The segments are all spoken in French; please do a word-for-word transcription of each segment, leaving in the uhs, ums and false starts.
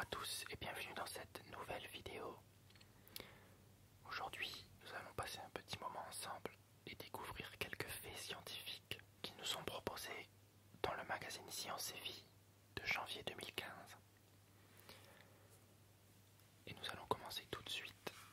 à tous et bienvenue dans cette nouvelle vidéo. Aujourd'hui, nous allons passer un petit moment ensemble et découvrir quelques faits scientifiques qui nous sont proposés dans le magazine Science et Vie de janvier deux mille quinze. Et nous allons commencer tout de suite.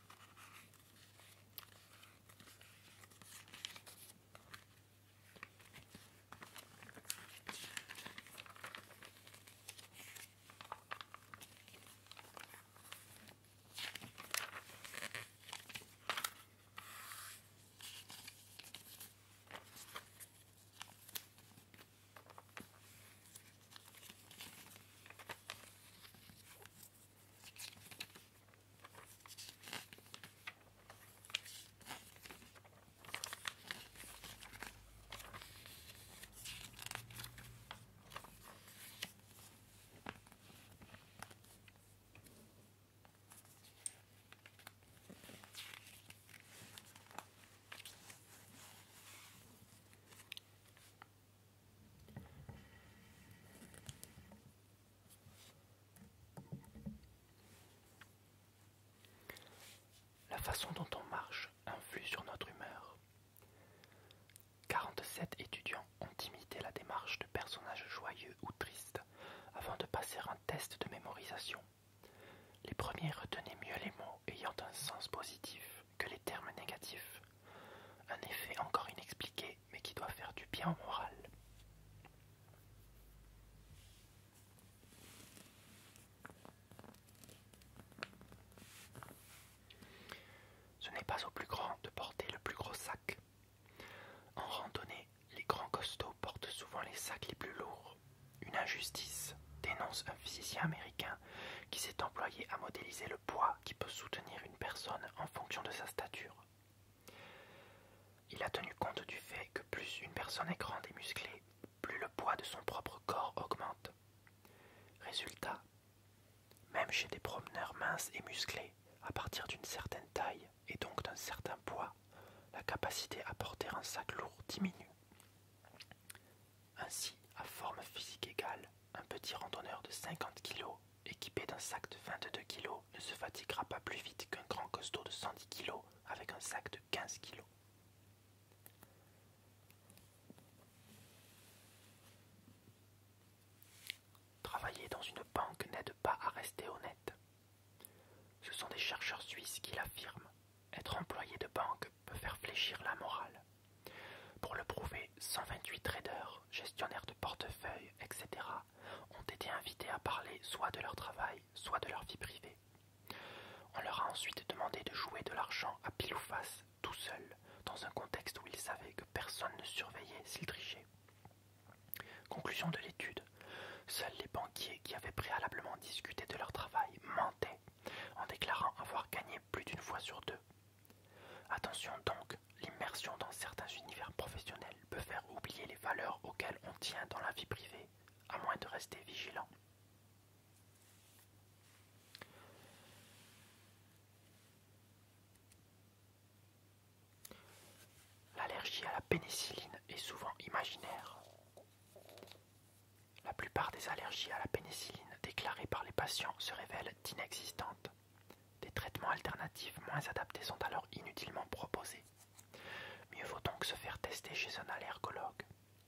La façon dont on marche influe sur notre humeur. quarante-sept étudiants ont imité la démarche de personnages joyeux ou tristes avant de passer un test de mémorisation. Les premiers retenaient mieux les mots ayant un sens positif que les termes négatifs. Un effet encore inexpliqué mais qui doit faire du bien au moral. Ce n'est pas au plus grand de porter le plus gros sac. En randonnée, les grands costauds portent souvent les sacs les plus lourds. Une injustice, dénonce un physicien américain qui s'est employé à modéliser le poids qui peut soutenir une personne en fonction de sa stature. Il a tenu compte du fait que plus une personne est grande et musclée, plus le poids de son propre corps augmente. Résultat, même chez des promeneurs minces et musclés, à partir d'une certaine taille et donc d'un certain poids, la capacité à porter un sac lourd diminue. Ainsi, à forme physique égale, un petit randonneur de cinquante kilos équipé d'un sac de vingt-deux kilos ne se fatiguera pas plus vite qu'un grand costaud de cent dix kilos avec un sac de quinze kilos. Travailler dans une banque n'aide pas à rester honnête. Ce sont des chercheurs suisses qui l'affirment. Être employé de banque peut faire fléchir la morale. Pour le prouver, cent vingt-huit traders, gestionnaires de portefeuille, et cetera ont été invités à parler soit de leur travail, soit de leur vie privée. On leur a ensuite demandé de jouer de l'argent à pile ou face, tout seuls, dans un contexte où ils savaient que personne ne surveillait s'ils trichaient. Conclusion de l'étude, seuls les banquiers qui avaient préalablement discuté de leur travail mentaient, en déclarant avoir gagné plus d'une fois sur deux. Attention donc, l'immersion dans certains univers professionnels peut faire oublier les valeurs auxquelles on tient dans la vie privée, à moins de rester vigilant. L'allergie à la pénicilline est souvent imaginaire. La plupart des allergies à la pénicilline déclarées par les patients se révèlent inexistantes. Des traitements alternatifs moins adaptés sont alors inutilement proposés. Mieux vaut donc se faire tester chez un allergologue.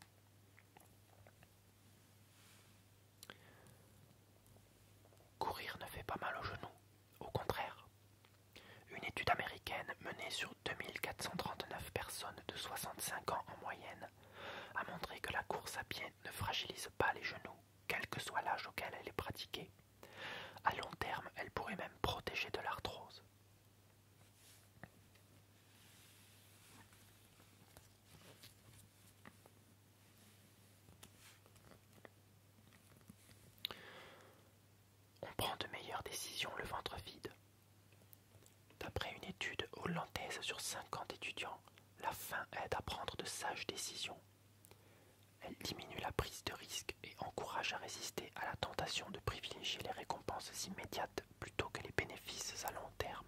Courir ne fait pas mal aux genoux, au contraire. Une étude américaine menée sur deux mille quatre cent trente-neuf personnes de soixante-cinq ans en moyenne a montré que la course à pied ne fragilise pas les genoux, quel que soit l'âge auquel elle est pratiquée. À long terme, elle pourrait même protéger de l'arthrose. On prend de meilleures décisions le ventre vide. D'après une étude hollandaise sur cinquante étudiants, la faim aide à prendre de sages décisions. Elle diminue la prise de risque et encourage à résister à la tentation de privilégier les récompenses immédiates plutôt que les bénéfices à long terme.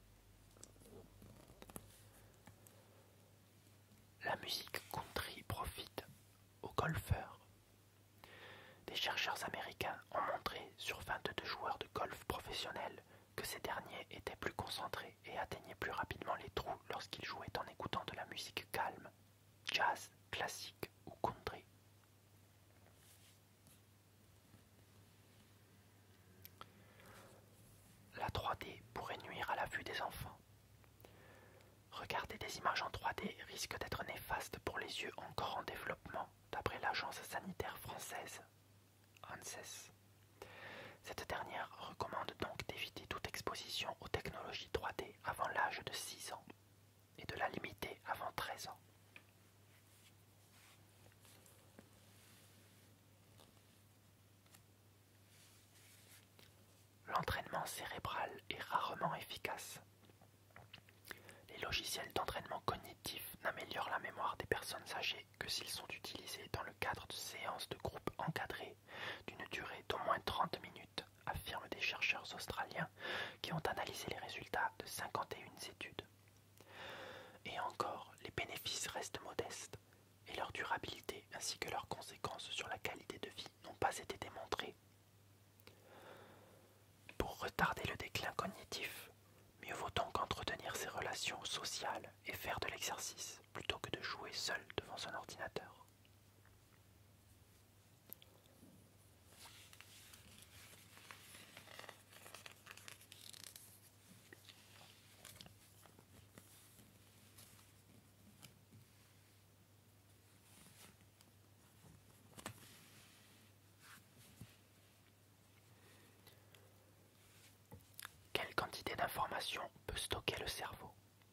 La musique country profite aux golfeurs. Des chercheurs américains ont montré sur vingt-deux joueurs joueurs de golf professionnels que ces derniers étaient plus concentrés et atteignaient plus rapidement les trous lorsqu'ils jouaient en écoutant de la musique calme, jazz, classique ou country. La trois D pourrait nuire à la vue des enfants. Regarder des images en trois D risque d'être néfaste pour les yeux encore en développement, d'après l'agence sanitaire française ANSES. Cette dernière recommande donc d'éviter toute exposition aux technologies trois D avant l'âge de six ans et de la limiter avant treize ans. L'entraînement cérébral est rarement efficace. Les logiciels d'entraînement cognitif n'améliorent la mémoire des personnes âgées que s'ils sont utilisés dans le cadre de séances de groupe encadrées d'une durée d'au moins trente minutes, affirment des chercheurs australiens qui ont analysé les résultats de cinquante et une études. Et encore, les bénéfices restent modestes, et leur durabilité ainsi que leurs conséquences sur la qualité de vie n'ont pas été démontrées. Pour retarder le déclin cognitif, mieux vaut donc entretenir ses relations sociales et faire de l'exercice plutôt que de jouer seul devant son ordinateur. Quelle quantité d'informations peut stocker le cerveau?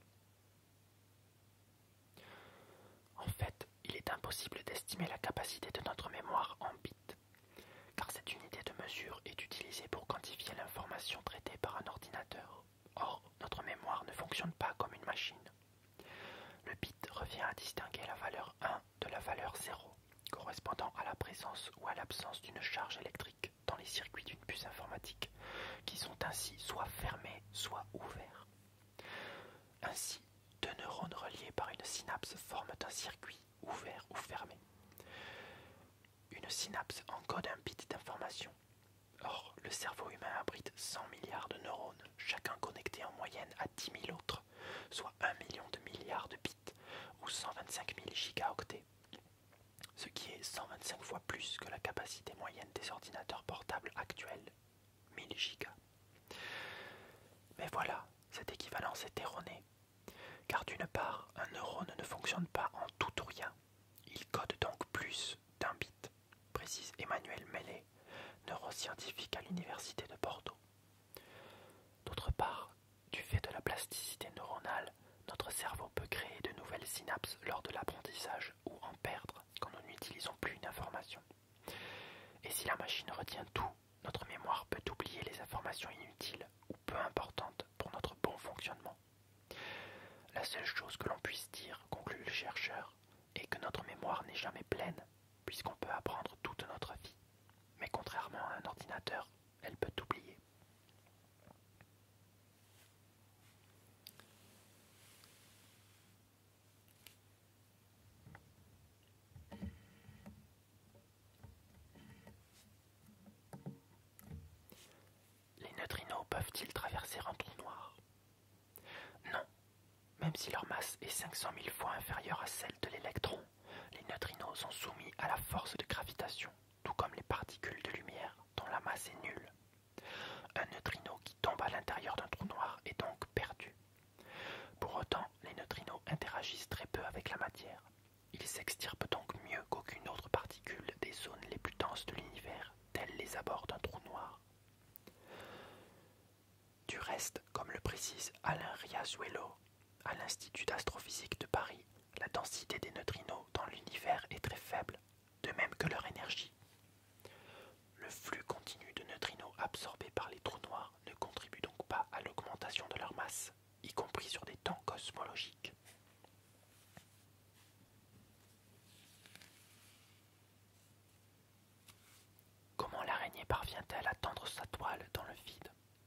En fait, il est impossible d'estimer la capacité de notre mémoire en bits, car cette unité de mesure est utilisée pour quantifier l'information traitée par un ordinateur. Or, notre mémoire ne fonctionne pas comme une machine. Le bit revient à distinguer la valeur un de la valeur zéro, correspondant à la présence ou à l'absence d'une charge électrique dans les circuits d'une puce informatique, qui sont ainsi soit fermés, soit ouverts. Ainsi, deux neurones reliés par une synapse forment un circuit ouvert ou fermé. Une synapse encode un bit d'information. Or, le cerveau humain abrite cent milliards de neurones, chacun connecté en moyenne à dix mille autres, soit un million de milliards de bits, ou cent vingt-cinq mille gigaoctets, ce qui est cent vingt-cinq fois plus que la capacité moyenne des ordinateurs portables actuels, mille gigas. Mais voilà, cette équivalence est erronée, car d'une part, un neurone ne fonctionne pas en tout ou rien, il code donc plus d'un bit, précise Emmanuel Mellet, neuroscientifique à l'université de Bordeaux. D'autre part, du fait de la plasticité neuronale, notre cerveau peut créer de nouvelles synapses lors de l'apprentissage ou en perdre quand nous n'utilisons plus une information. Et si la machine retient tout, notre mémoire peut oublier les informations inutiles ou peu importantes pour notre bon fonctionnement. La seule chose que l'on puisse dire, conclut le chercheur, est que notre mémoire n'est jamais pleine, puisqu'on peut apprendre toute notre vie. Mais contrairement à un ordinateur, elle peut oublier. Les neutrinos peuvent-ils traverser un trou noir? Non. Même si leur masse est cinq cent mille fois inférieure à celle de l'électron, les neutrinos sont soumis à la force de gravitation, tout comme les particules de lumière, dont la masse est nulle. Un neutrino qui tombe à l'intérieur d'un trou noir est donc perdu. Pour autant, les neutrinos interagissent très peu avec la matière. Ils s'extirpent donc mieux qu'aucune autre particule des zones les plus denses de l'univers, telles les abords d'un trou noir. Du reste, comme le précise Alain Riazuelo, à l'Institut d'astrophysique de Paris, la densité des neutrinos dans l'univers est très faible, de même que leur énergie. Le flux continu de neutrinos absorbés par les trous noirs ne contribue donc pas à l'augmentation de leur masse, y compris sur des temps cosmologiques. Comment l'araignée parvient-elle à tendre sa toile dans le vide?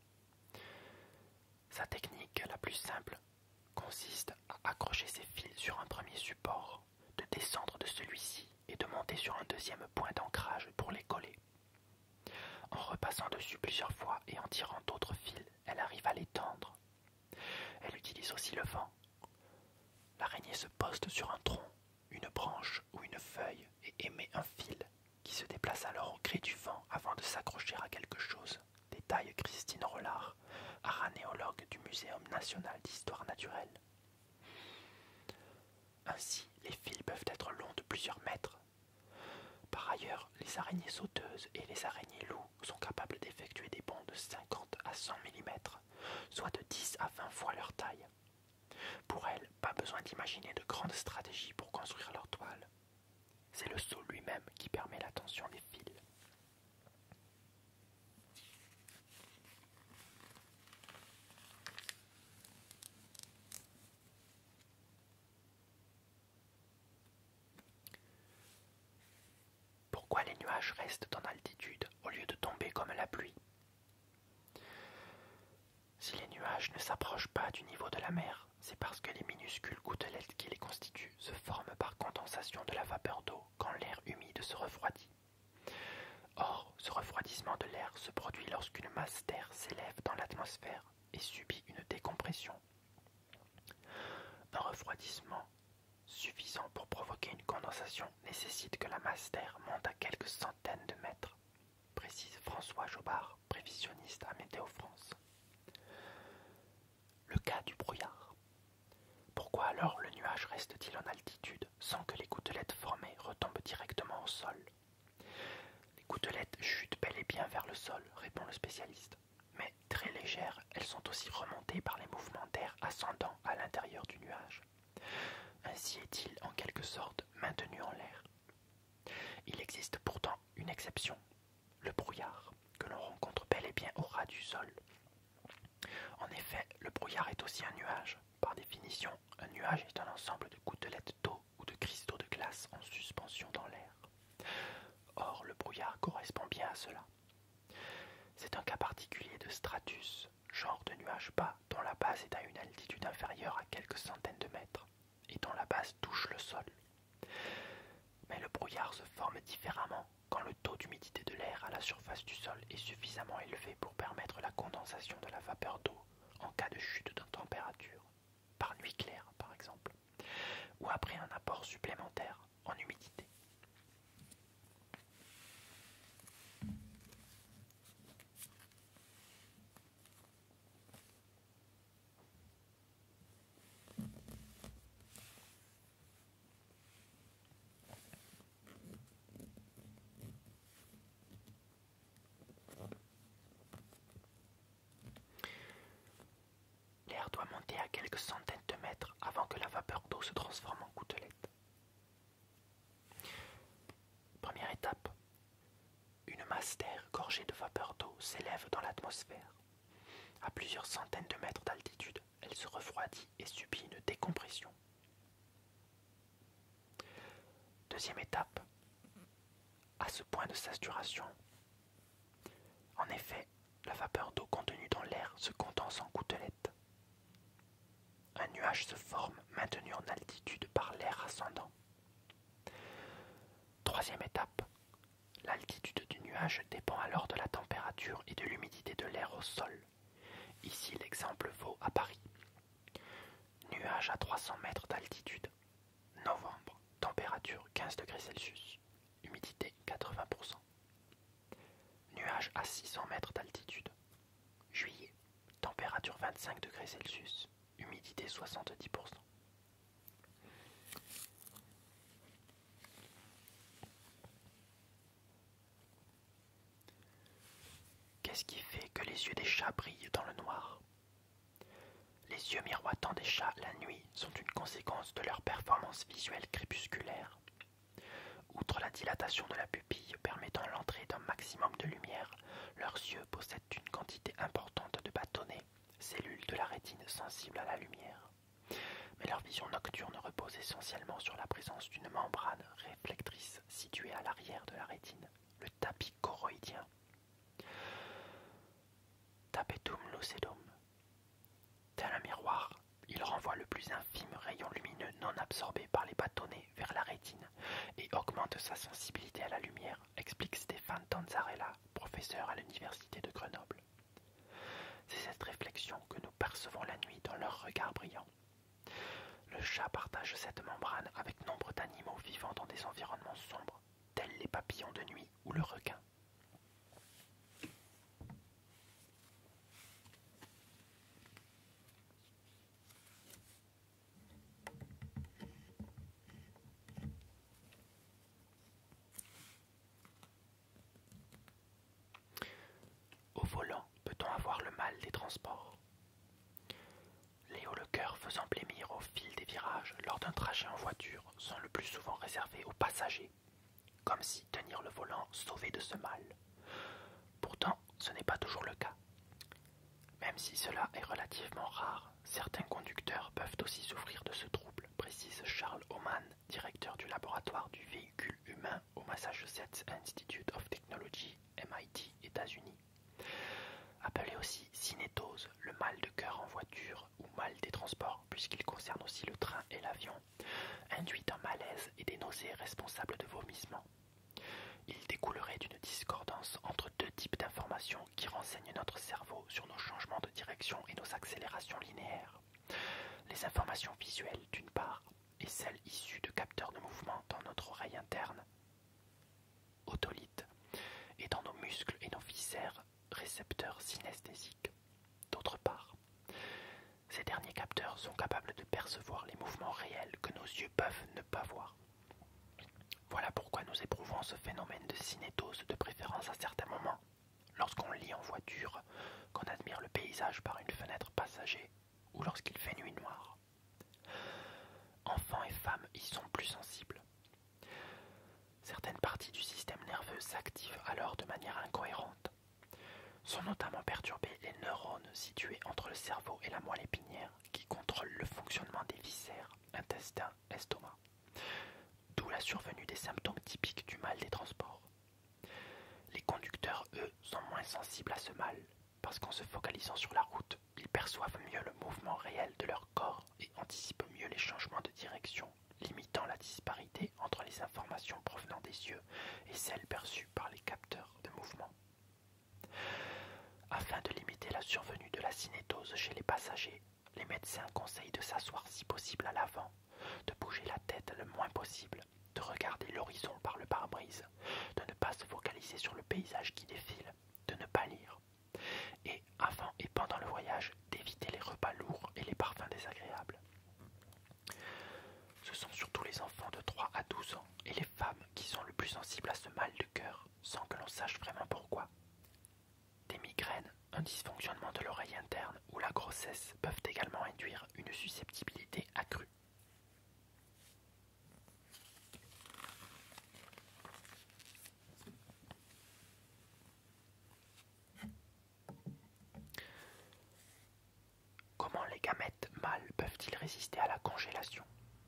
Sa technique la plus simple consiste à accrocher ses fils sur un premier support, de descendre de celui-ci et de monter sur un deuxième point d'ancrage pour les coller. En repassant dessus plusieurs fois et en tirant d'autres fils, elle arrive à l'étendre. Elle utilise aussi le vent. L'araignée se poste sur un tronc, une branche ou une feuille et émet un fil qui se déplace alors au gré du vent avant de s'accrocher à quelque chose, détaille Christine Rollard, aranéologue du Muséum national d'histoire naturelle. Ainsi, les fils peuvent être longs de plusieurs mètres. Par ailleurs, les araignées sauteuses et les araignées loups sont capables d'effectuer des bonds de cinquante à cent millimètres, soit de dix à vingt fois leur taille. Pour elles, pas besoin d'imaginer de grandes stratégies pour construire leur toile. C'est le saut lui-même qui permet la tension des fils. Pourquoi les nuages restent en altitude au lieu de tomber comme la pluie? Si les nuages ne s'approchent pas du niveau de la mer, c'est parce que les minuscules gouttelettes qui les constituent se forment par condensation de la vapeur d'eau quand l'air humide se refroidit. Or, ce refroidissement de l'air se produit lorsqu'une masse d'air s'élève dans l'atmosphère et subit une décompression. Un refroidissement suffisant pour provoquer une condensation nécessite que la masse d'air monte à quelques centaines de mètres, précise François Jobard, prévisionniste à Météo France. Le cas du brouillard. Pourquoi alors le nuage reste-t-il en altitude sans que les gouttelettes formées retombent directement au sol? Les gouttelettes chutent bel et bien vers le sol, répond le spécialiste, mais très légères, elles sont aussi remontées par les mouvements d'air ascendant à l'intérieur du nuage. Ainsi est-il en quelque sorte maintenu en l'air. Il existe pourtant une exception, le brouillard, que l'on rencontre bel et bien au ras du sol. En effet, le brouillard est aussi un nuage. Par définition, un nuage est un ensemble de gouttelettes d'eau ou de cristaux de glace en suspension dans l'air. Or, le brouillard correspond bien à cela. C'est un cas particulier de stratus, genre de nuage bas dont la base est à une altitude inférieure à quelques centaines de mètres et dont la base touche le sol. Mais le brouillard se forme différemment quand le taux d'humidité de l'air à la surface du sol est suffisamment élevé pour permettre la condensation de la vapeur d'eau en cas de chute de température, par nuit claire par exemple, ou après un apport supplémentaire en humidité. L'air doit monter à quelques centaines de mètres avant que la vapeur d'eau se transforme en gouttelettes. Première étape. Une masse d'air gorgée de vapeur d'eau s'élève dans l'atmosphère. À plusieurs centaines de mètres d'altitude, elle se refroidit et subit une décompression. Deuxième étape. À ce point de saturation, en effet, la vapeur d'eau contenue dans l'air se condense en gouttelettes. Un nuage se forme, maintenu en altitude par l'air ascendant. Troisième étape. L'altitude du nuage dépend alors de la température et de l'humidité de l'air au sol. Ici, l'exemple vaut à Paris. Nuage à trois cents mètres d'altitude. Novembre. Température quinze degrés Celsius. Humidité quatre-vingts pour cent. Nuage à six cents mètres d'altitude. Juillet. Température vingt-cinq degrés Celsius. Humidité soixante-dix pour cent. Qu'est-ce qui fait que les yeux des chats brillent dans le noir? Les yeux miroitants des chats la nuit sont une conséquence de leur performance visuelle crépusculaire. Outre la dilatation de la pupille permettant l'entrée d'un maximum de lumière, leurs yeux possèdent une quantité importante de bâtonnets, cellules de la rétine sensibles à la lumière. Mais leur vision nocturne repose essentiellement sur la présence d'une membrane réflectrice située à l'arrière de la rétine, le tapis choroïdien. Tapetum lucidum. Tel un miroir, il renvoie le plus infime rayon lumineux non absorbé par les bâtonnets vers la rétine et augmente sa sensibilité à la lumière, explique Stéphane Tanzarella, professeur professeur à l'université de Grenoble. C'est cette réflexion que nous percevons la nuit dans leurs regards brillants. Le chat partage cette membrane avec nombre d'animaux vivant dans des environnements sombres, tels les papillons de nuit ou le requin. Au volant, peut-on avoir le mal des transports? Léo, le cœur faisant blêmir au fil des virages lors d'un trajet en voiture, sont le plus souvent réservés aux passagers, comme si tenir le volant sauvait de ce mal. Pourtant, ce n'est pas toujours le cas. Même si cela est relativement rare, certains conducteurs peuvent aussi souffrir de ce trouble, précise Charles Oman, directeur du laboratoire du véhicule humain au Massachusetts Institute of Technology, M I T, États-Unis. Appelé aussi cinétose, le mal de cœur en voiture ou mal des transports, puisqu'il concerne aussi le train et l'avion, induit un malaise et des nausées responsables de vomissements. Il découlerait d'une discordance entre deux types d'informations qui renseignent notre cerveau sur nos changements de direction et nos accélérations linéaires. Les informations visuelles d'une part, et celles issues de capteurs de mouvement dans notre oreille interne, otolite, et dans nos muscles et nos viscères, récepteurs synesthésiques. D'autre part, ces derniers capteurs sont capables de percevoir les mouvements réels que nos yeux peuvent ne pas voir. Voilà pourquoi nous éprouvons ce phénomène de cinétose de préférence à certains moments, lorsqu'on lit en voiture, qu'on admire le paysage par une fenêtre passager, ou lorsqu'il fait nuit noire. Enfants et femmes y sont plus sensibles. Certaines parties du système nerveux s'activent alors de manière incohérente. Sont notamment perturbés les neurones situés entre le cerveau et la moelle épinière qui contrôlent le fonctionnement des viscères, intestins, estomac. D'où la survenue des symptômes typiques du mal des transports. Les conducteurs, eux, sont moins sensibles à ce mal, parce qu'en se focalisant sur la route, ils perçoivent mieux le mouvement réel de leur corps et anticipent mieux les changements de direction, limitant la disparité entre les informations provenant des yeux et celles perçues par les capteurs de mouvement. Afin de limiter la survenue de la cinétose chez les passagers, les médecins conseillent de s'asseoir si possible à l'avant, de bouger la tête le moins possible, de regarder l'horizon par le pare-brise, de ne pas se focaliser sur le paysage qui défile, de ne pas lire, et avant et pendant le voyage, d'éviter les repas lourds et les parfums désagréables. Ce sont surtout les enfants de trois à douze ans et les femmes qui sont le plus sensibles à ce mal de cœur, sans que l'on sache vraiment pourquoi. Des migraines, un dysfonctionnement de l'oreille interne ou la grossesse peuvent également induire une susceptibilité accrue. Comment les gamètes mâles peuvent-ils résister à la congélation?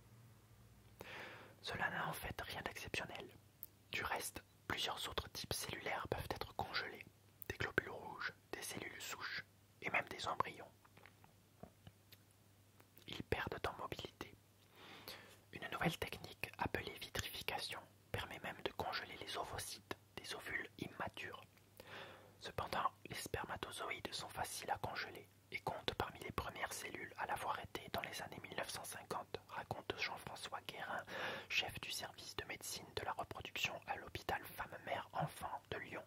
Cela n'a en fait rien d'exceptionnel. Du reste, plusieurs autres types cellulaires peuvent être congelés, des globules rouges, des cellules souches et même des embryons. Ils perdent en mobilité. Une nouvelle technique appelée vitrification permet même de congeler les ovocytes, des ovules immatures. Cependant, les spermatozoïdes sont faciles à congeler et comptent parmi les premières cellules à l'avoir été dans les années mille neuf cent cinquante, raconte Jean-François Guérin, chef du service de médecine de la reproduction à l'hôpital Femme-Mère-Enfant de Lyon.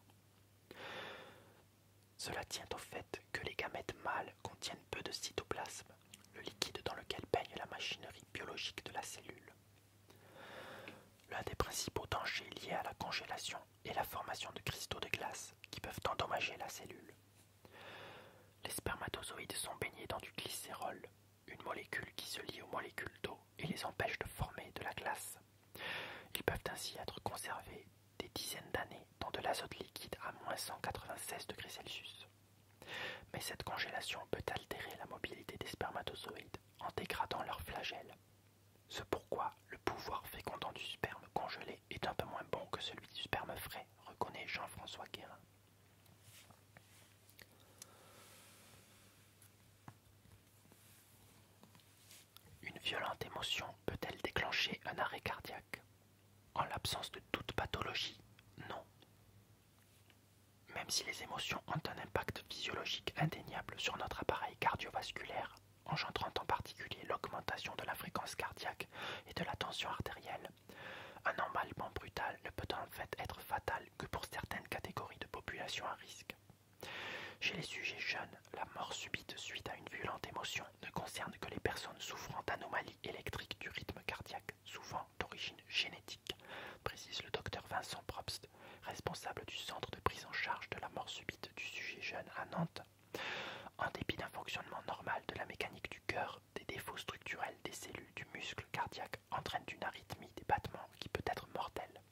Cela tient au fait que les gamètes mâles contiennent peu de cytoplasme, le liquide dans lequel baigne la machinerie biologique de la cellule. L'un des principaux dangers liés à la congélation est la formation de cristaux de glace qui peuvent endommager la cellule. Les spermatozoïdes sont baignés dans du glycérol, une molécule qui se lie aux molécules d'eau et les empêche de former de la glace. Ils peuvent ainsi être conservés des dizaines d'années dans de l'azote liquide à moins cent quatre-vingt-seize degrés Celsius. Mais cette congélation peut altérer la mobilité des spermatozoïdes en dégradant leur flagelle. C'est pourquoi le pouvoir fécondant du sperme congelé est un peu moins bon que celui du sperme frais, reconnaît Jean-François Guérin. Une violente émotion peut-elle déclencher un arrêt cardiaque? En l'absence de toute pathologie, non. Même Même si les émotions ont un impact physiologique indéniable sur notre appareil cardiovasculaire, engendrant en particulier l'augmentation de la fréquence cardiaque et de la tension artérielle, un emballement brutal ne peut en fait être fatal que pour certaines catégories de population à risque. Chez les sujets jeunes, la mort subite suite à une violente émotion ne concerne que les personnes souffrant d'anomalies électriques du rythme cardiaque, souvent d'origine génétique, précise le docteur Vincent Probst, responsable du centre de prise en charge de la mort subite du sujet jeune à Nantes. En dépit d'un fonctionnement normal de la mécanique du cœur, des défauts structurels des cellules du muscle cardiaque entraînent une arythmie des battements qui peut être mortelle.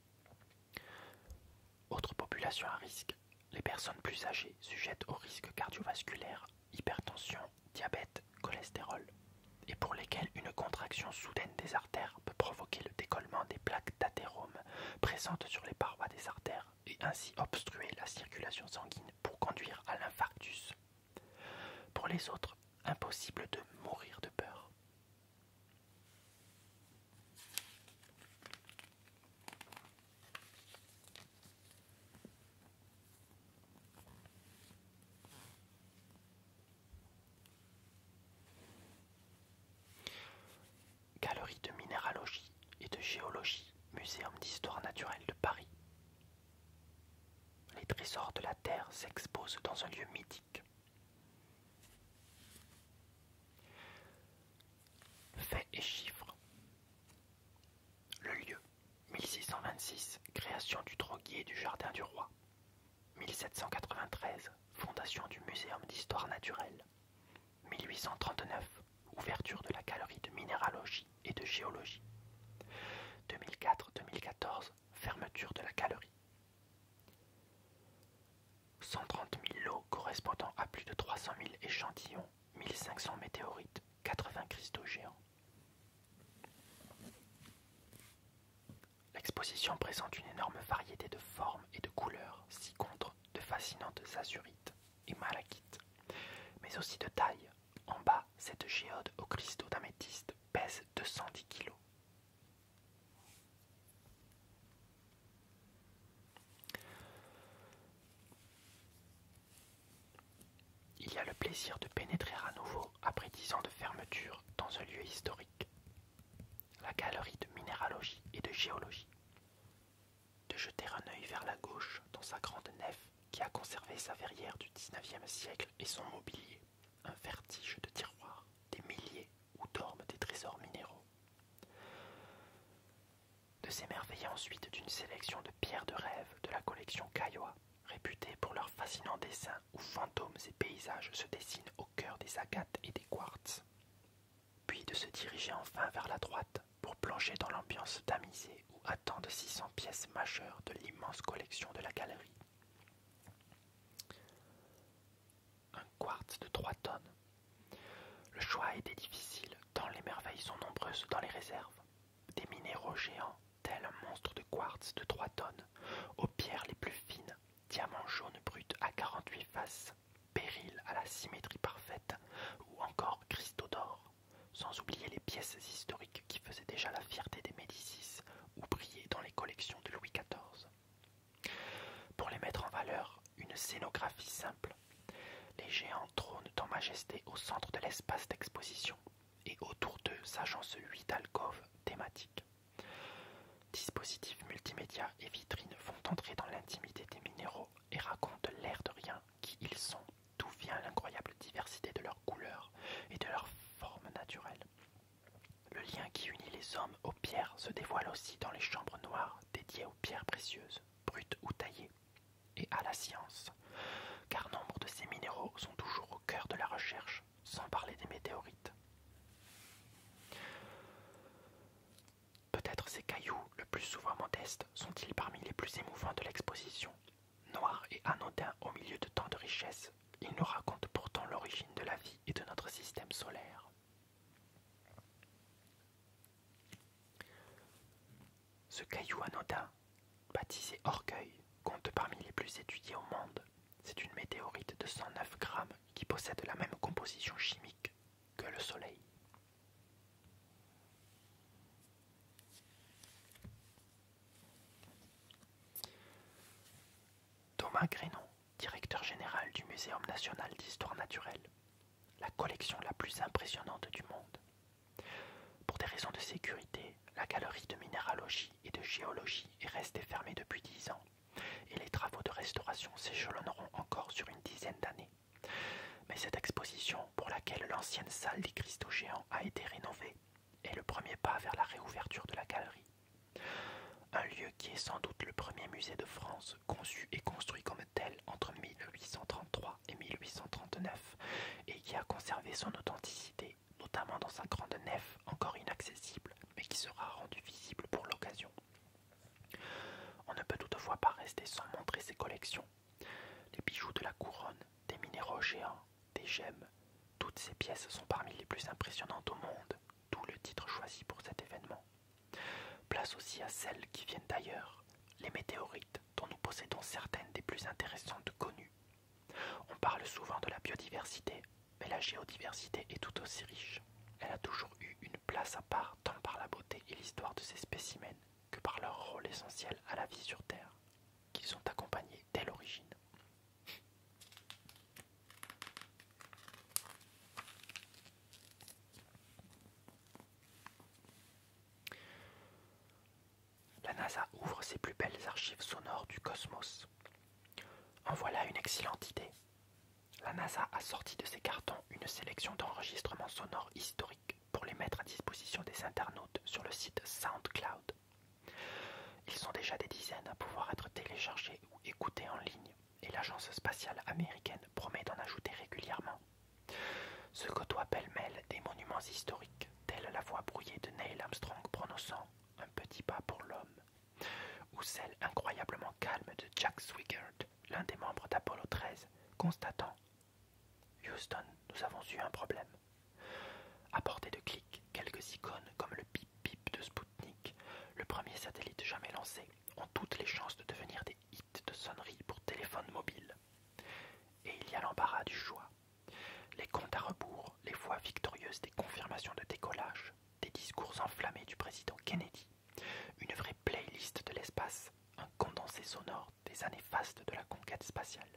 Autre population à risque, les personnes plus âgées sujettes au risque cardiovasculaire, hypertension, diabète, cholestérol, et pour lesquelles une contraction soudaine des artères peut provoquer le décollement des plaques d'athérome présentes sur les parois des artères et ainsi obstruer la circulation sanguine pour conduire à l'infarctus. Pour les autres, impossible de mourir de peur. Galerie de minéralogie et de géologie, Muséum d'histoire naturelle de Paris. Les trésors de la Terre s'exposent dans un lieu mythique. Faits et chiffres. Le lieu, mille six cent vingt-six, création du droguier du Jardin du Roi. mille sept cent quatre-vingt-treize, fondation du Muséum d'histoire naturelle. mille huit cent trente-neuf, ouverture de la galerie de minéralogie et de géologie. deux mille quatre à deux mille quatorze, fermeture de la galerie. cent trente mille lots correspondant à plus de trois cent mille échantillons, mille cinq cents météorites, quatre-vingts cristaux géants. L'exposition présente une énorme variété de formes et de couleurs, s'y contre de fascinantes azurites et malachites, mais aussi de taille. En bas, cette géode aux cristaux d'améthyste pèse deux cent dix kilos. Il y a le plaisir de pénétrer à nouveau, après dix ans de fermeture, dans un lieu historique. La galerie de minéralogie et de géologie. De jeter un œil vers la gauche dans sa grande nef qui a conservé sa verrière du dix-neuvième siècle et son mobilier, un vertige de tiroirs, des milliers où dorment des trésors minéraux. De s'émerveiller ensuite d'une sélection de pierres de rêve de la collection Caillois, réputée pour leurs fascinants dessins où fantômes et paysages se dessinent au cœur des agates et des quartz. Puis de se diriger enfin vers la droite pour plonger dans l'ambiance tamisée où attendent six cents pièces majeures de l'immense collection de la galerie. Un quartz de trois tonnes. Le choix a été difficile, tant les merveilles sont nombreuses dans les réserves. Des minéraux géants, tels un monstre de quartz de trois tonnes, aux pierres les plus fines, diamants jaunes bruts à quarante-huit faces, béryl à la symétrie parfaite, ou encore cristaux d'or, sans oublier les pièces historiques qui faisaient déjà la fierté des Médicis ou brillaient dans les collections de Louis quatorze. Pour les mettre en valeur, une scénographie simple. Les géants trônent en majesté au centre de l'espace d'exposition, et autour d'eux s'agencent huit alcôves thématiques. Dispositifs multimédia et vitrines font entrer dans l'intimité des minéraux et racontent l'air de rien qui ils sont, d'où vient l'incroyable diversité de leurs couleurs et de leurs formes naturelles. Le lien qui unit les hommes aux pierres se dévoile aussi dans les chambres noires dédiées aux pierres précieuses, brutes ou taillées, et à la science, car nombre de ces minéraux sont toujours au cœur de la recherche, sans parler des météorites. Peut-être ces cailloux, le plus souvent modestes, sont-ils parmi les plus émouvants de l'exposition. Noirs et anodins au milieu de tant de richesses, ils nous racontent pourtant l'origine de la vie et de notre système solaire. Ce caillou anodin, baptisé Orgueil, compte parmi les plus étudiés au monde. C'est une météorite de cent neuf grammes qui possède la même composition chimique que le Soleil. Thomas Grénon, Muséum national d'histoire naturelle, la collection la plus impressionnante du monde. Pour des raisons de sécurité, la galerie de minéralogie et de géologie est restée fermée depuis dix ans, et les travaux de restauration s'échelonneront encore sur une dizaine d'années. Mais cette exposition, pour laquelle l'ancienne salle des cristaux géants a été rénovée, est le premier pas vers la réouverture de la galerie. Un lieu qui est sans doute le premier musée de France, conçu et construit comme tel entre mille huit cent trente-trois et mille huit cent trente-neuf, et qui a conservé son authenticité, notamment dans sa grande nef encore inaccessible, mais qui sera rendue visible pour l'occasion. On ne peut toutefois pas rester sans montrer ses collections. Les bijoux de la couronne, des minéraux géants, des gemmes, toutes ces pièces sont parmi les plus impressionnantes au monde, d'où le titre choisi pour cet événement. Place aussi à celles qui viennent d'ailleurs, les météorites, dont nous possédons certaines des plus intéressantes connues. On parle souvent de la biodiversité, mais la géodiversité est tout aussi riche. Elle a toujours eu une place à part tant par la beauté et l'histoire de ces spécimens que par leur rôle essentiel à la vie sur Terre, qu'ils ont accompagnés dès l'origine. La NASA ouvre ses plus belles archives sonores du cosmos. En voilà une excellente idée. La NASA a sorti de ses cartons une sélection d'enregistrements sonores historiques pour les mettre à disposition des internautes sur le site SoundCloud. Ils sont déjà des dizaines à pouvoir être téléchargés ou écoutés en ligne, et l'agence spatiale américaine promet d'en ajouter régulièrement. Se côtoient pêle-mêle des monuments historiques, tels la voix brouillée de Neil Armstrong prononçant « un petit pas pour l'homme », ou celle incroyablement calme de Jack Swigert, l'un des membres d'Apollo treize, constatant « Houston, nous avons eu un problème ». À portée de clic, quelques icônes comme le bip-bip de Spoutnik, le premier satellite jamais lancé, ont toutes les chances de devenir des hits de sonnerie pour téléphone mobile. Et il y a l'embarras du choix. Les comptes à rebours, les voix victorieuses des confirmations de décollage, des discours enflammés du président Kennedy, une vraie playlist de l'espace, un condensé sonore des années fastes de la conquête spatiale.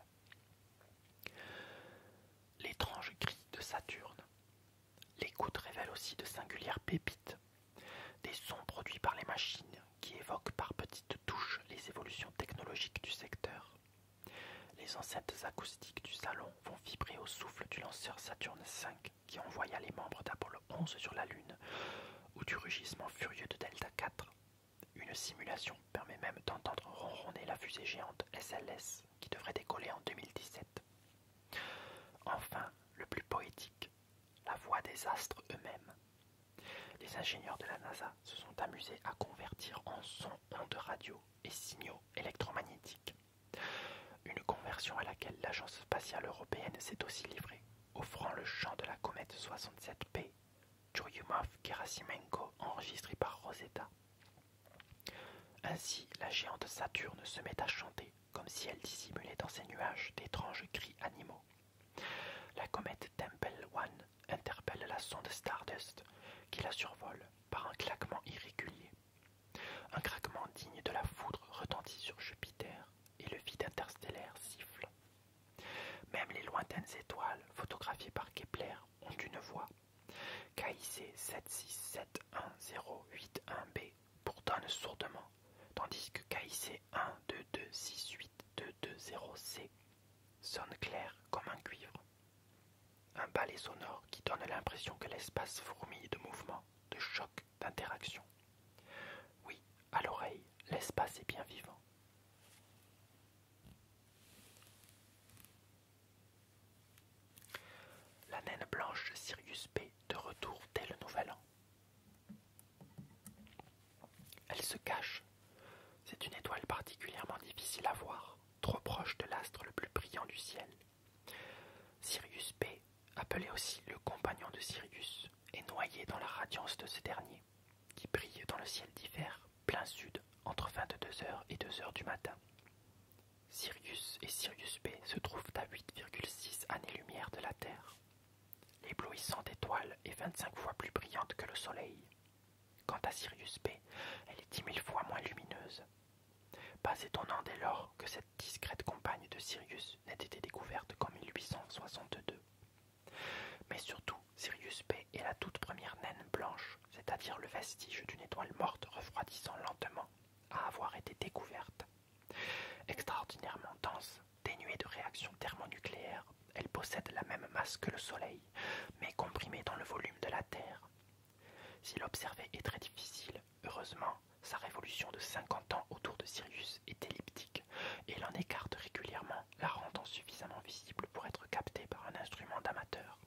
L'étrange cri de Saturne. L'écoute révèle aussi de singulières pépites, des sons produits par les machines qui évoquent par petites touches les évolutions technologiques du secteur. Les enceintes acoustiques du salon vont vibrer au souffle du lanceur Saturne cinq qui envoya les membres d'Apollo onze sur la Lune, ou du rugissement furieux de Delta quatre. Une simulation permet même d'entendre ronronner la fusée géante S L S qui devrait décoller en deux mille dix-sept. Enfin, le plus poétique, la voix des astres eux-mêmes. Les ingénieurs de la NASA se sont amusés à convertir en sons ondes radio et signaux électromagnétiques. Une conversion à laquelle l'agence spatiale européenne s'est aussi livrée, offrant le chant de la comète soixante-sept P, Churyumov-Gerasimenko, enregistré par Rosetta. Ainsi, la géante Saturne se met à chanter, comme si elle dissimulait dans ses nuages d'étranges cris animaux. La comète Tempel One interpelle la sonde Stardust, qui la survole par un claquement irrégulier. Un craquement digne de la foudre retentit sur Jupiter, et le vide interstellaire siffle. Même les lointaines étoiles, photographiées par Kepler, ont une voix. K I C sept six sept un zéro huit un B bourdonne sourdement, tandis que K I C un deux deux six huit deux deux zéro C sonne clair comme un cuivre. Un ballet sonore qui donne l'impression que l'espace fourmille de mouvements, de chocs, d'interactions. Oui, à l'oreille, l'espace est bien vivant. La naine blanche Sirius B de retour dès le nouvel an. Elle se cache. C'est une étoile particulièrement difficile à voir, trop proche de l'astre le plus brillant du ciel. Sirius B, appelé aussi le compagnon de Sirius, est noyé dans la radiance de ce dernier, qui brille dans le ciel d'hiver, plein sud, entre vingt-deux heures et deux heures du matin. Sirius et Sirius B se trouvent à huit virgule six années-lumière de la Terre. L'éblouissante étoile est vingt-cinq fois plus brillante que le Soleil. Quant à Sirius B, elle est dix mille fois moins lumineuse. pas étonnant dès lors que cette discrète compagne de Sirius n'ait été découverte qu'en mille huit cent soixante-deux. Mais surtout, Sirius B est la toute première naine blanche, c'est-à-dire le vestige d'une étoile morte refroidissant lentement, à avoir été découverte. Extraordinairement dense, dénuée de réactions thermonucléaires, elle possède la même masse que le Soleil, mais comprimée dans le volume de la Terre. Si l'observer est très difficile, heureusement, sa révolution de cinquante ans autour de Sirius est elliptique, et l'en écarte régulièrement, la rendant suffisamment visible pour être captée par un instrument d'amateur.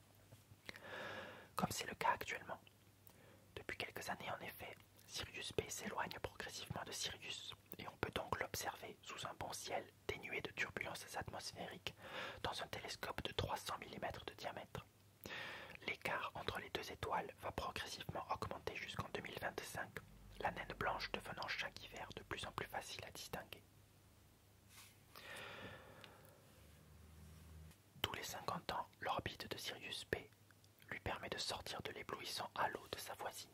Comme c'est le cas actuellement. Depuis quelques années en effet, Sirius B s'éloigne progressivement de Sirius, et on peut donc l'observer sous un bon ciel dénué de turbulences atmosphériques dans un télescope de trois cents millimètres de diamètre. L'écart entre les deux étoiles va progressivement augmenter jusqu'en deux mille vingt-cinq, la naine blanche devenant chaque hiver de plus en plus facile à distinguer. Tous les cinquante ans, l'orbite de Sirius B lui permet de sortir de l'éblouissant halo de sa voisine.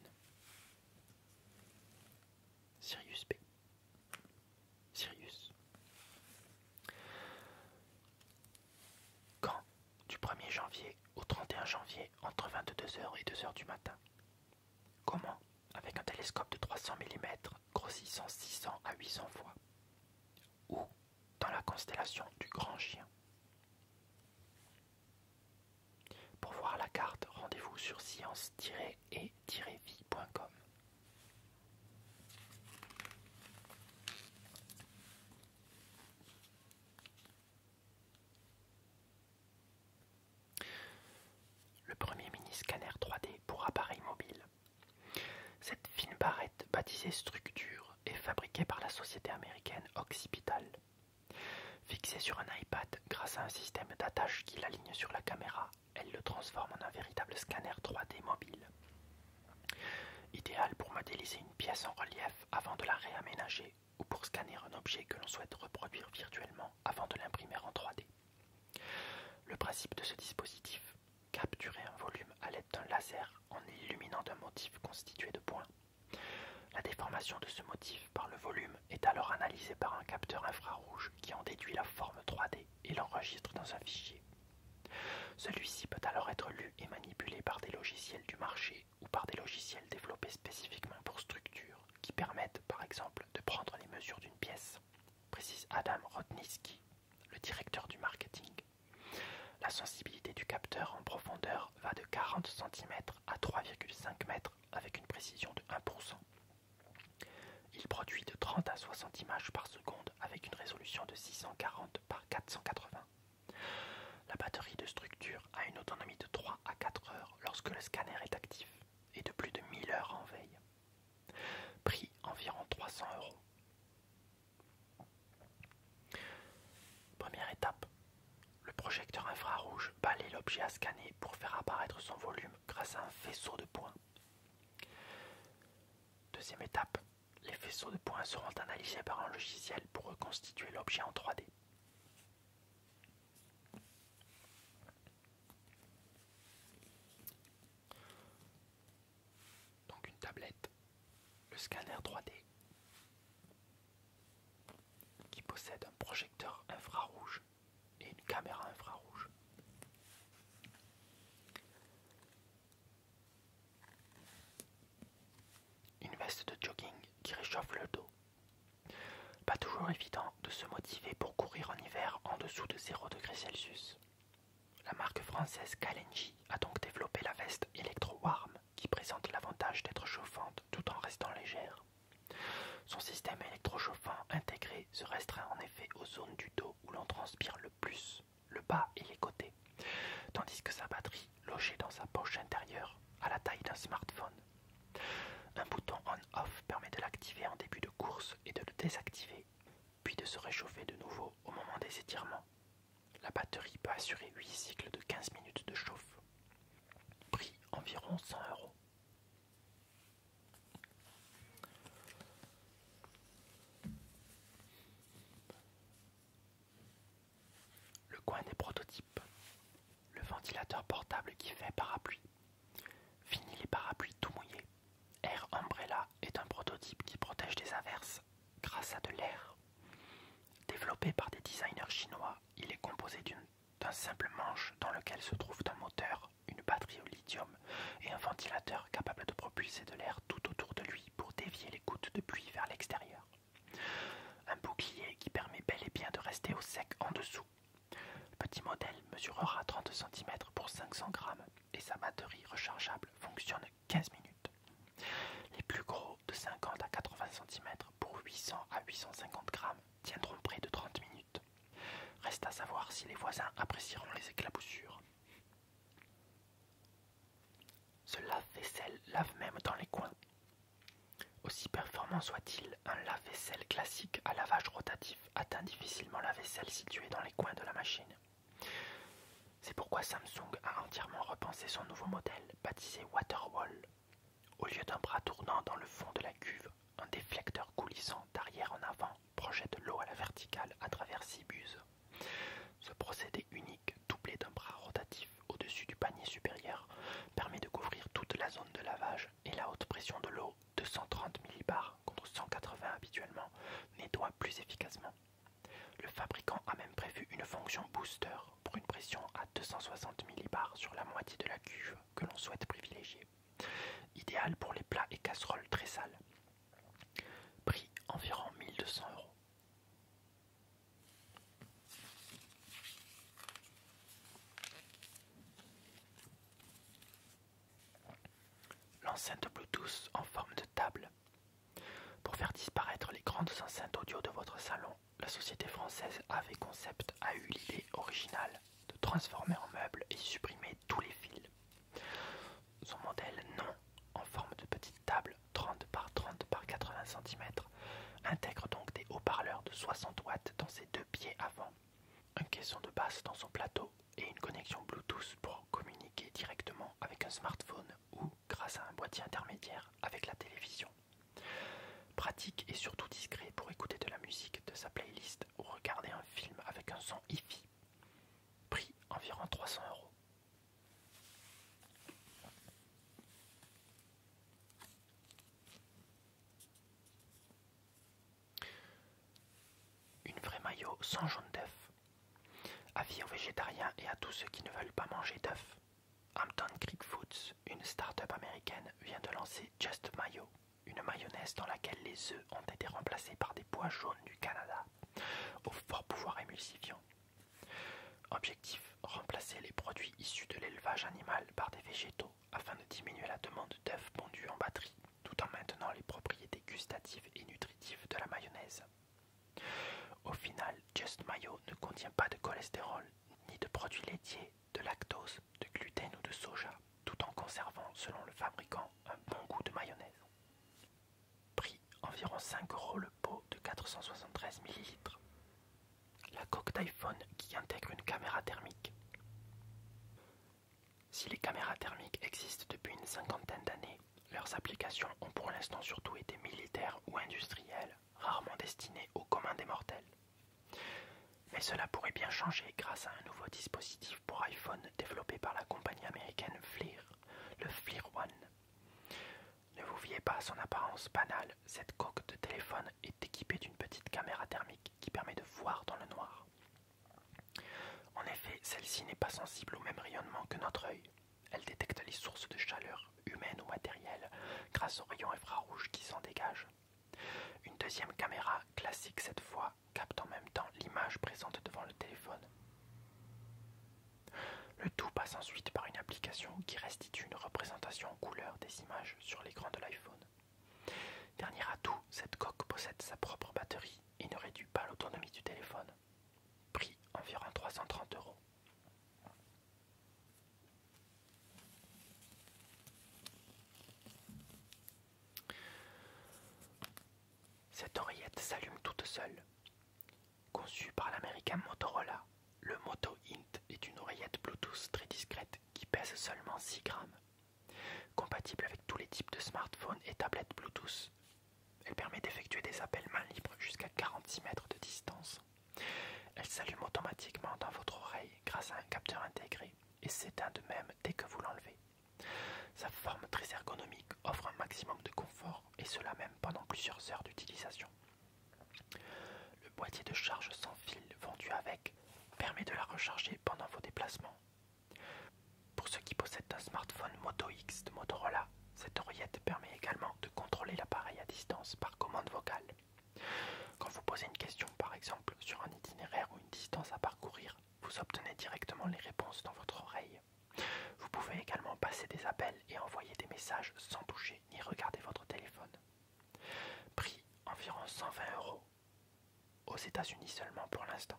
Sirius B. Sirius. Quand, du premier janvier au trente et un janvier, entre vingt-deux heures et deux heures du matin. Comment, avec un télescope de trois cents millimètres, grossissant six cents à huit cents fois. Ou dans la constellation du Grand Chien. Pour voir la carte, rendez-vous sur science tiret e tiret vie point com. Le premier mini-scanner trois D pour appareil mobile. Cette fine barrette, baptisée Structure, est fabriquée par la société américaine Occipital. Fixée sur un iPad grâce à un système d'attache qui l'aligne sur la caméra, elle le transforme en un véritable scanner trois D mobile. Idéal pour modéliser une pièce en relief avant de la réaménager ou pour scanner un objet que l'on souhaite reproduire virtuellement avant de l'imprimer en trois D. Le principe de ce dispositif: capturer un volume à l'aide d'un laser en illuminant d'un motif constitué de points. La déformation de ce motif par le volume est alors analysée par un capteur infrarouge qui en déduit la forme trois D et l'enregistre dans un fichier. Celui-ci peut alors être lu et manipulé par des logiciels du marché ou par des logiciels développés spécifiquement pour structure, qui permettent par exemple de prendre les mesures d'une pièce, précise Adam Rodnitsky, le directeur du marketing. La sensibilité du capteur en profondeur va de quarante centimètres à trois virgule cinq mètres avec une précision de un pour cent. Il produit de trente à soixante images par seconde avec une résolution de six cent quarante par quatre cent quatre-vingts. La batterie de structure a une autonomie de trois à quatre heures lorsque le scanner est actif et de plus de mille heures en veille. Prix environ trois cents euros. Première étape. Le projecteur infrarouge balaye l'objet à scanner pour faire apparaître son volume grâce à un faisceau de points. Deuxième étape. Les faisceaux de points seront analysés par un logiciel pour reconstituer l'objet en trois D. Donc une tablette, le scanner trois D, qui possède un projecteur infrarouge et une caméra infrarouge. Une veste de jogging qui réchauffe le dos. Pas toujours évident de se motiver pour courir en hiver en dessous de zéro degré Celsius. La marque française Kalenji a donc développé la veste Electro Warm qui présente l'avantage d'être chauffante tout en restant légère. Son système électrochauffant intégré se restreint en effet aux zones du dos où l'on transpire le plus, le bas et les côtés, tandis que sa batterie, logée dans sa poche intérieure, a la taille d'un smartphone. Un bouton on-off permet de l'activer en début de course et de le désactiver, puis de se réchauffer de nouveau au moment des étirements. La batterie peut assurer huit cycles de quinze minutes de chauffe. Prix environ cent euros. Le coin des prototypes. Le ventilateur portable qui fait parapluie. Fini les parapluies tout mouillés. Air Umbrella est un prototype qui protège des averses grâce à de l'air Développé par des designers chinois, il est composé d'un simple manche dans lequel se trouve un moteur, une batterie au lithium et un ventilateur capable de propulser de l'air tout autour de lui pour dévier les gouttes de pluie vers l'extérieur. Un bouclier qui permet bel et bien de rester au sec en dessous. Le petit modèle mesurera trente centimètres pour cinq cents grammes et sa batterie rechargeable fonctionne quinze minutes. Les plus gros de cinquante à quatre-vingts centimètres pour huit cents à huit cent cinquante grammes tiendront près de trente minutes. Reste à savoir si les voisins apprécieront les éclaboussures. Ce lave-vaisselle lave même dans les coins. Aussi performant soit-il, un lave-vaisselle classique à lavage rotatif atteint difficilement la vaisselle située dans les coins de la machine. C'est pourquoi Samsung a entièrement repensé son nouveau modèle, baptisé Waterwall. Au lieu d'un bras tournant dans le fond de la cuve, un déflecteur coulissant d'arrière en avant projette l'eau à la verticale à travers six buses. Ce procédé unique, doublé d'un bras rotatif au-dessus du panier supérieur, permet de couvrir toute la zone de lavage et la haute pression de l'eau, deux cent trente millibars contre cent quatre-vingts habituellement, nettoie plus efficacement. Le fabricant a même prévu une fonction booster pour une pression à deux cent soixante millibars sur la moitié de la cuve que l'on souhaite privilégier. Idéal pour les plats et casseroles très sales. Prix environ mille deux cents euros. L'enceinte Bluetooth en forme de table. Pour faire disparaître les grandes enceintes audio de votre salon, la société française A V Concept a eu l'idée originale de transformer en meuble et supprimer tous les fils. Son modèle non, en forme de petite table trente par trente par quatre-vingts centimètres, intègre donc des haut-parleurs de soixante watts dans ses deux pieds avant, un caisson de basse dans son plateau et une connexion Bluetooth pour communiquer directement avec un smartphone ou, grâce à un boîtier intermédiaire, avec la télévision. Pratique et surtout discret pour écouter de la musique de sa playlist ou regarder un film avec un son hi-fi. Prix environ trois cents euros. Une vraie maillot sans jaune d'œuf. Avis aux végétariens et à tous ceux qui ne veulent pas manger d'œufs. Hampton Creek Foods, une start-up américaine, vient de lancer Just Mayo, une mayonnaise dans laquelle les œufs ont été remplacés par des pois jaunes du Canada, au fort pouvoir émulsifiant. Objectif, remplacer les produits issus de l'élevage animal par des végétaux afin de diminuer la demande d'œufs pondus en batterie, tout en maintenant les propriétés gustatives et nutritives de la mayonnaise. Au final, Just Mayo ne contient pas de cholestérol, ni de produits laitiers, de lactose, de gluten ou de soja, tout en conservant, selon le fabricant, un bon goût de mayonnaise. Prix environ cinq euros le pot de quatre cent soixante-treize millilitres. La coque d'iPhone qui intègre une caméra thermique. Si les caméras thermiques existent depuis une cinquantaine d'années, leurs applications ont pour l'instant surtout été militaires ou industrielles, rarement destinées aux communs des mortels. Mais cela pourrait bien changer grâce à un nouveau dispositif pour iPhone développé par la compagnie américaine FLIR, le FLIR One. Ne vous fiez pas à son apparence banale, cette coque de téléphone est équipée d'une petite caméra thermique qui permet de voir dans le noir. En effet, celle-ci n'est pas sensible au même rayonnement que notre œil. Elle détecte les sources de chaleur, humaines ou matérielles, grâce aux rayons infrarouges qui s'en dégagent. Une deuxième caméra, classique cette fois, capte en même temps l'image présente devant le téléphone. Le tout passe ensuite par une application qui restitue une représentation en couleur des images sur l'écran de l'iPhone. Dernier atout, cette coque possède sa propre batterie et ne réduit pas l'autonomie du téléphone. Prix environ trois cent trente euros. Cette oreillette s'allume toute seule. Conçue par l'américain Motorola, le Moto Int est une oreillette Bluetooth très discrète qui pèse seulement six grammes. Compatible avec tous les types de smartphones et tablettes Bluetooth, elle permet d'effectuer des appels main libre jusqu'à quarante-six mètres de distance. Elle s'allume automatiquement dans votre oreille grâce à un capteur intégré et s'éteint de même dès que vous l'enlevez. Sa forme très ergonomique offre un maximum de confort et cela même pendant plusieurs heures d'utilisation. Le boîtier de charge sans fil vendue avec permet de la recharger pendant vos déplacements. Pour ceux qui possèdent un smartphone Moto X de Motorola, cette oreillette permet également de contrôler l'appareil à distance par commande vocale. Quand vous posez une question, par exemple, sur un itinéraire ou une distance à parcourir, vous obtenez directement les réponses dans votre oreille. Vous pouvez également passer des appels et envoyer des messages sans bouger ni regarder votre téléphone. Prix environ cent vingt euros. Aux États-Unis seulement pour l'instant.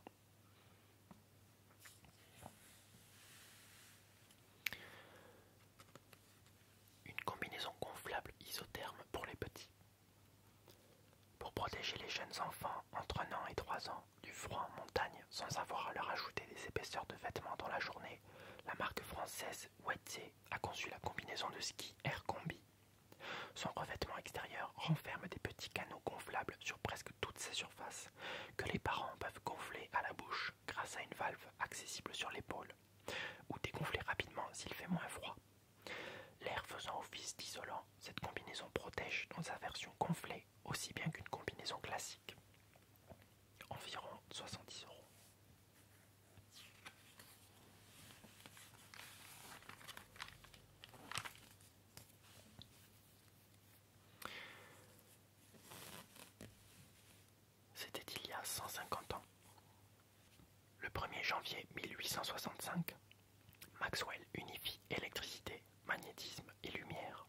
Une combinaison gonflable isotherme pour les petits. Pour protéger les jeunes enfants entre un an et trois ans du froid en montagne sans avoir à leur ajouter des épaisseurs de vêtements dans la journée, la marque française Wetze a conçu la combinaison de ski Air Combi. Son revêtement extérieur renferme des petits canaux gonflables sur presque toutes ses surfaces, que les parents peuvent gonfler à la bouche grâce à une valve accessible sur l'épaule, ou dégonfler rapidement s'il fait moins froid. L'air faisant office d'isolant, cette combinaison protège dans sa version gonflée aussi bien qu'une combinaison classique. Environ soixante-dix euros. C'était il y a cent cinquante ans. Le premier janvier mille huit cent soixante-cinq, Maxwell unifie électricité, magnétisme et lumière.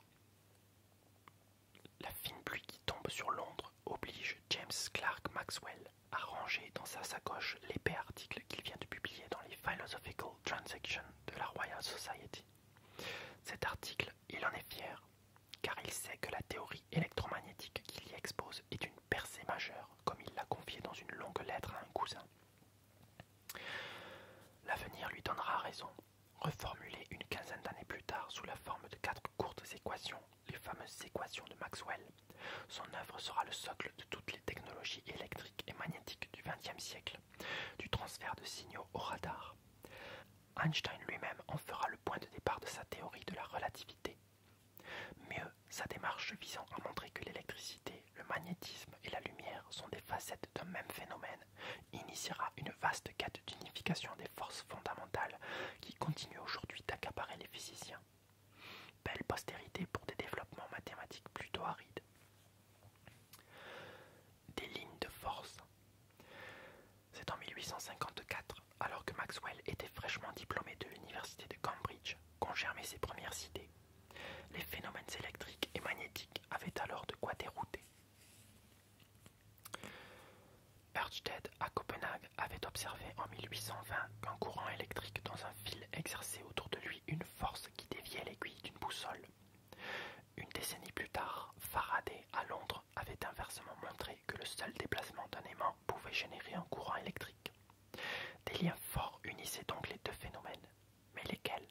La fine pluie qui tombe sur Londres oblige James Clerk Maxwell à ranger dans sa sacoche l'épais article qu'il vient de publier dans les Philosophical Transactions de la Royal Society. Cet article, il en est fier, car il sait que la théorie électromagnétique qu'il y expose est une percée majeure, comme il l'a confié dans une longue lettre à un cousin. L'avenir lui donnera raison, reformulée une quinzaine d'années plus tard sous la forme de quatre courtes équations, les fameuses équations de Maxwell. Son œuvre sera le socle de toutes les technologies électriques et magnétiques du vingtième siècle, du transfert de signaux au radar. Einstein lui-même en fera le point de départ de sa théorie de la relativité. Mieux, sa démarche visant à montrer que l'électricité, le magnétisme et la lumière sont des facettes d'un même phénomène initiera une vaste quête d'unification des forces fondamentales qui continue aujourd'hui d'accaparer les physiciens. Belle postérité pour des développements mathématiques plutôt arides. Des lignes de force. C'est en mille huit cent cinquante-quatre, alors que Maxwell était fraîchement diplômé de l'université de Cambridge, qu'ont germé ses premières idées. Les phénomènes électriques et magnétiques avaient alors de quoi dérouter. Ørsted à Copenhague avait observé en mille huit cent vingt qu'un courant électrique dans un fil exerçait autour de lui une force qui déviait l'aiguille d'une boussole. Une décennie plus tard, Faraday à Londres avait inversement montré que le seul déplacement d'un aimant pouvait générer un courant électrique. Des liens forts unissaient donc les deux phénomènes. Mais lesquels?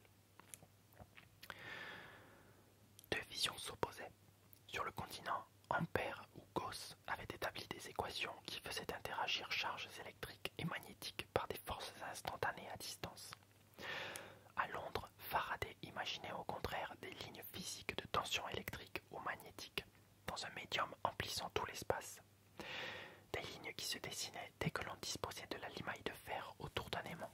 Deux visions s'opposaient. Sur le continent, Ampère ou Gauss avait établi des équations qui faisaient interagir charges électriques et magnétiques par des forces instantanées à distance. À Londres, Faraday imaginait au contraire des lignes physiques de tension électrique ou magnétique dans un médium emplissant tout l'espace. Des lignes qui se dessinaient dès que l'on disposait de la limaille de fer autour d'un aimant.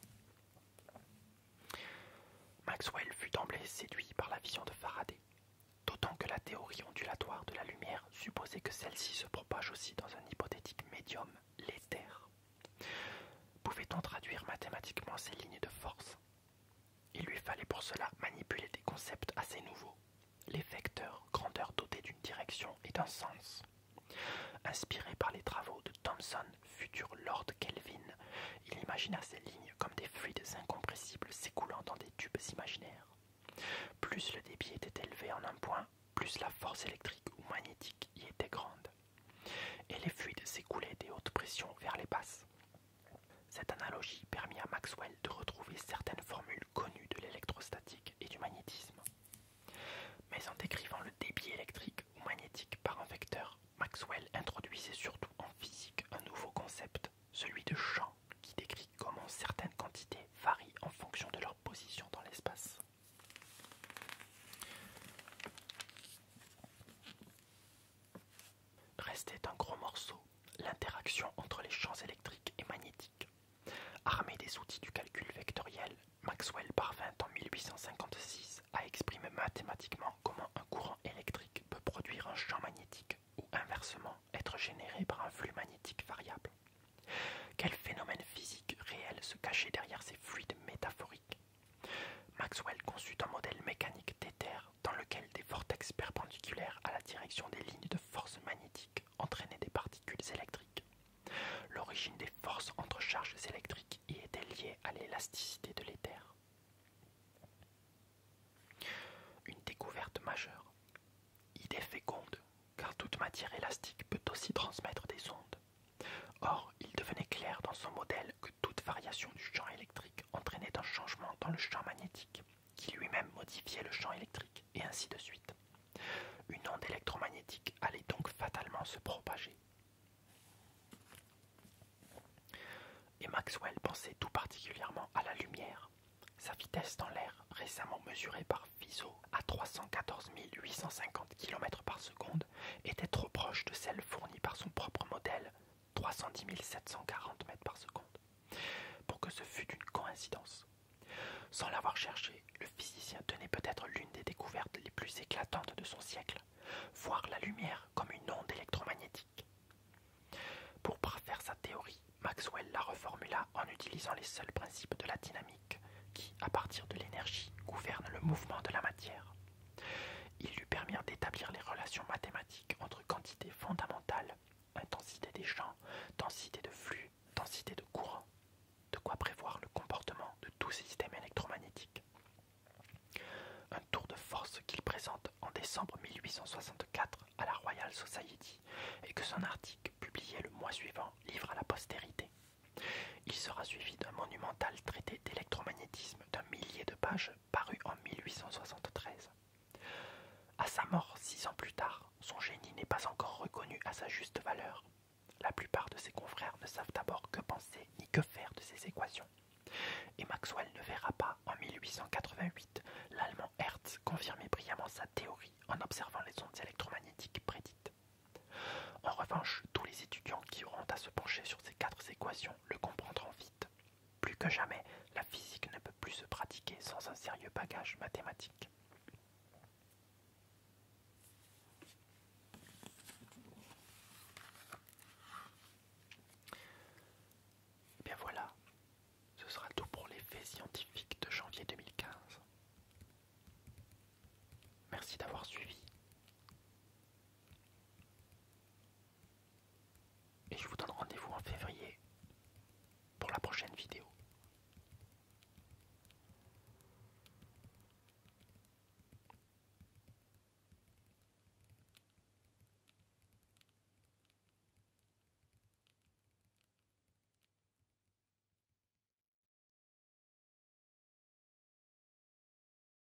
Maxwell fut d'emblée séduit par la vision de Faraday, d'autant que la théorie ondulatoire de la lumière supposait que celle-ci se propage aussi dans un hypothétique médium, l'éther. Pouvait-on traduire mathématiquement ces lignes de force? Il lui fallait pour cela manipuler des concepts assez nouveaux, les vecteurs, grandeur dotée d'une direction et d'un sens. Inspiré par les travaux de Thomson, futur Lord Kelvin, il imagina ces lignes comme des fluides incompressibles s'écoulant dans des tubes imaginaires. Plus le débit était élevé en un point, plus la force électrique ou magnétique y était grande, et les fluides s'écoulaient des hautes pressions vers les basses. Cette analogie permit à Maxwell de retrouver certaines formules connues de l'électrostatique et du magnétisme. Mais en décrivant le débit électrique ou magnétique par un vecteur, Maxwell introduisait surtout en physique un nouveau concept, celui de champ, qui décrit comment certaines quantités varient en fonction de leur position dans l'espace. Restait un gros morceau, l'interaction entre les champs électriques huit cent cinquante-six a exprimé mathématiquement comment un courant électrique peut produire un champ magnétique ou inversement être généré par un flux magnétique variable. Quel phénomène physique réel se cachait derrière ces fluides métaphoriques? Maxwell conçut un modèle mécanique d'éther dans lequel des vortex perpendiculaires à la direction des lignes de force magnétique entraînaient des particules électriques. L'origine des forces entre charges électriques y était liée à l'élasticité de l'éther. Une découverte majeure. Idée féconde, car toute matière élastique peut aussi transmettre des ondes. Or, il devenait clair dans son modèle que toute variation du champ électrique entraînait un changement dans le champ magnétique, qui lui-même modifiait le champ électrique, et ainsi de suite. Une onde électromagnétique allait donc fatalement se propager. Et Maxwell pensait tout particulièrement à la lumière. Sa vitesse dans l'air, récemment mesurée par Fizeau à trois cent quatorze mille huit cent cinquante kilomètres par seconde, était trop proche de celle fournie par son propre modèle, trois cent dix mille sept cent quarante mètres par seconde, pour que ce fût une coïncidence. Sans l'avoir cherché, le physicien tenait peut-être l'une des découvertes les plus éclatantes de son siècle, voir la lumière comme une onde électromagnétique. Pour parfaire sa théorie, Maxwell la reformula en utilisant les seuls principes de la dynamique qui, à partir de l'énergie, gouvernent le mouvement de la matière. Ils lui permirent d'établir les relations mathématiques entre quantités fondamentales, intensité des champs, densité de flux, densité de courant, de quoi prévoir le comportement de tout système électromagnétique. Un tour de force qu'il présente en décembre mille huit cent soixante-quatre à la Royal Society et que son article, publié le mois suivant, livre à la postérité. Il sera suivi d'un monumental traité d'électromagnétisme d'un millier de pages paru en mille huit cent soixante-treize. À sa mort, six ans plus tard, son génie n'est pas encore reconnu à sa juste valeur. La plupart de ses confrères ne savent d'abord que penser ni que faire de ces équations. Et Maxwell ne verra pas, en mille huit cent quatre-vingt-huit, l'allemand Hertz confirmer brillamment sa théorie en observant les ondes électromagnétiques prédites. En revanche, tous les étudiants qui auront à se pencher sur ces quatre équations le comprendront vite. Plus que jamais, la physique ne peut plus se pratiquer sans un sérieux bagage mathématique. Et bien voilà, ce sera tout pour les faits scientifiques de janvier deux mille quinze. Merci d'avoir suivi. Et je vous donne rendez-vous en février pour la prochaine vidéo.